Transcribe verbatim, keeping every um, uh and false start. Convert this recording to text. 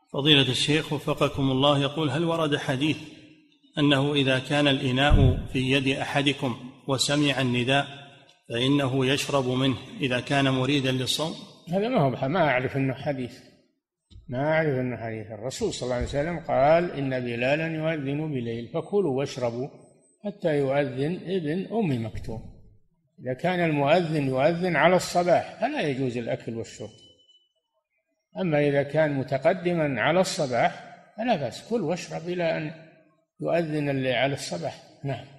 فضيلة الشيخ وفقكم الله، يقول: هل ورد حديث أنه إذا كان الإناء في يد أحدكم وسمع النداء فإنه يشرب منه إذا كان مريدا للصوم؟ هذا ما هو ما أعرف أنه حديث، ما أعرف أنه حديث. الرسول صلى الله عليه وسلم قال: إن بلالا يؤذن بليل فكلوا واشربوا حتى يؤذن ابن أم مكتوم. إذا كان المؤذن يؤذن على الصباح فلا يجوز الأكل والشرب، أما إذا كان متقدما على الصباح فلا بأس، كل واشرب إلى أن يؤذن اللي على الصباح. نعم.